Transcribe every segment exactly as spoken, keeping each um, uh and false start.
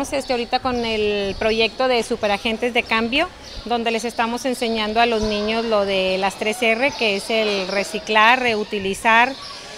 Estamos este, ahorita con el proyecto de Superagentes de Cambio, donde les estamos enseñando a los niños lo de las tres erre, que es el reciclar, reutilizar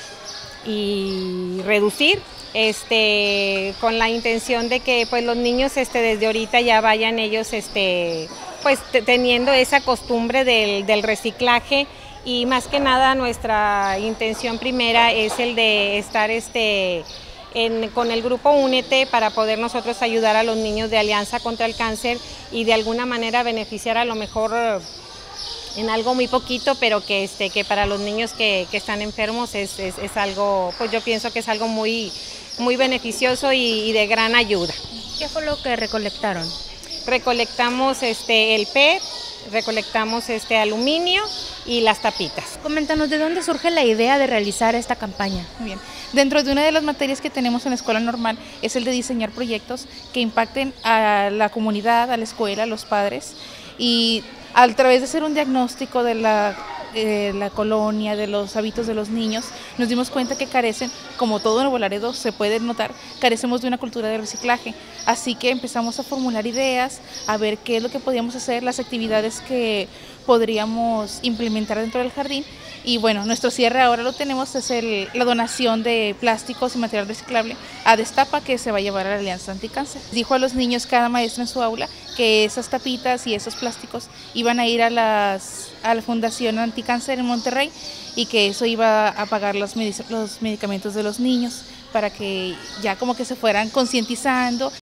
y reducir, este, con la intención de que pues, los niños este, desde ahorita ya vayan ellos este, pues, teniendo esa costumbre del, del reciclaje. Y más que nada nuestra intención primera es el de estar este, en, con el grupo Únete para poder nosotros ayudar a los niños de Alianza contra el Cáncer y de alguna manera beneficiar a lo mejor en algo muy poquito, pero que, este, que para los niños que, que están enfermos es, es, es algo, pues yo pienso que es algo muy, muy beneficioso y, y de gran ayuda. ¿Qué fue lo que recolectaron? Recolectamos este, el P E T, recolectamos este aluminio y las tapitas. Coméntanos, ¿de dónde surge la idea de realizar esta campaña? Bien, dentro de una de las materias que tenemos en la escuela normal es el de diseñar proyectos que impacten a la comunidad, a la escuela, a los padres, y a través de hacer un diagnóstico de la, eh, la colonia, de los hábitos de los niños, nos dimos cuenta que carecen, como todo Nuevo Laredo se puede notar, carecemos de una cultura de reciclaje. Así que empezamos a formular ideas, a ver qué es lo que podíamos hacer, las actividades que podríamos implementar dentro del jardín. Y bueno, nuestro cierre ahora lo tenemos, es el, la donación de plásticos y material reciclable a Destapa, que se va a llevar a la Alianza Anticáncer. Dijo a los niños, cada maestro en su aula, que esas tapitas y esos plásticos iban a ir a, las, a la Fundación Anticáncer en Monterrey y que eso iba a pagar los, medic los medicamentos de los niños para que ya como que se fueran concientizando.